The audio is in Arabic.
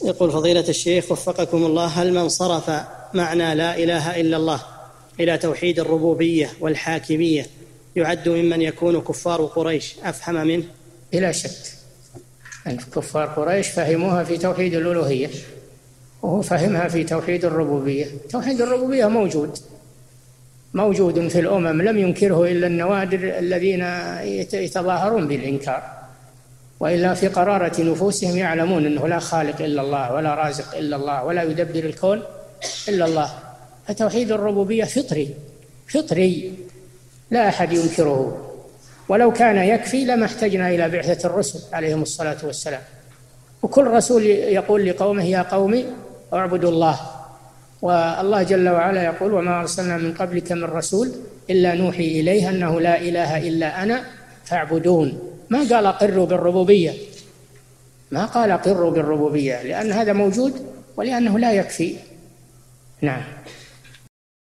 يقول فضيلة الشيخ وفقكم الله، هل من صرف معنى لا إله إلا الله إلى توحيد الربوبية والحاكمية يعد ممن يكون كفار قريش أفهم منه؟ بلا شك أن كفار قريش فهموها في توحيد الألوهية وهو فهمها في توحيد الربوبية. توحيد الربوبية موجود في الأمم، لم ينكره إلا النوادر الذين يتظاهرون بالإنكار، وإلا في قرارة نفوسهم يعلمون أنه لا خالق إلا الله ولا رازق إلا الله ولا يدبر الكون إلا الله. فتوحيد الربوبية فطري لا أحد ينكره، ولو كان يكفي لما احتجنا إلى بعثة الرسل عليهم الصلاة والسلام، وكل رسول يقول لقومه يا قوم اعبدوا الله، والله جل وعلا يقول وما أرسلنا من قبلك من رسول إلا نوحي إليه أنه لا إله إلا أنا فاعبدون. ما قال أقروا بالربوبية، ما قال أقروا بالربوبية، لأن هذا موجود ولأنه لا يكفي. نعم.